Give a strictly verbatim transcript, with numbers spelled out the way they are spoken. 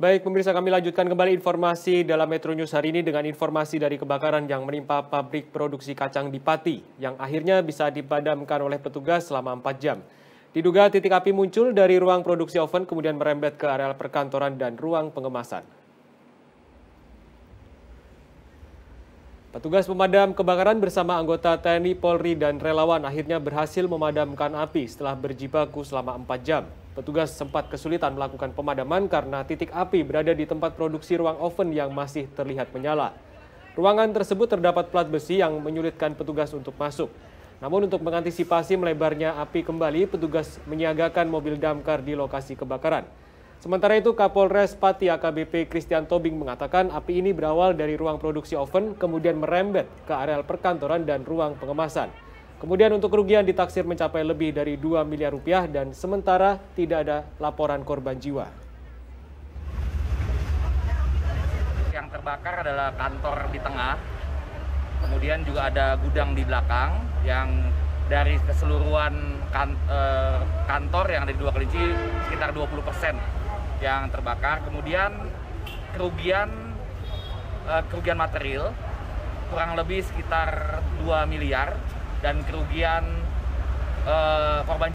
Baik, pemirsa, kami lanjutkan kembali informasi dalam Metro News hari ini dengan informasi dari kebakaran yang menimpa pabrik produksi kacang di Pati, yang akhirnya bisa dipadamkan oleh petugas selama empat jam. Diduga titik api muncul dari ruang produksi oven kemudian merembet ke areal perkantoran dan ruang pengemasan. Petugas pemadam kebakaran bersama anggota T N I, Polri, dan relawan akhirnya berhasil memadamkan api setelah berjibaku selama empat jam. Petugas sempat kesulitan melakukan pemadaman karena titik api berada di tempat produksi ruang oven yang masih terlihat menyala. Ruangan tersebut terdapat plat besi yang menyulitkan petugas untuk masuk. Namun untuk mengantisipasi melebarnya api kembali, petugas menyiagakan mobil damkar di lokasi kebakaran. Sementara itu, Kapolres Pati A K B P Christian Tobing mengatakan api ini berawal dari ruang produksi oven, kemudian merembet ke areal perkantoran dan ruang pengemasan. Kemudian untuk kerugian ditaksir mencapai lebih dari dua miliar rupiah dan sementara tidak ada laporan korban jiwa. Yang terbakar adalah kantor di tengah, kemudian juga ada gudang di belakang yang dari keseluruhan kan, eh, kantor yang ada di Dua Kelinci sekitar dua puluh persen yang terbakar. Kemudian kerugian eh, kerugian material kurang lebih sekitar dua miliar dan kerugian eh, korban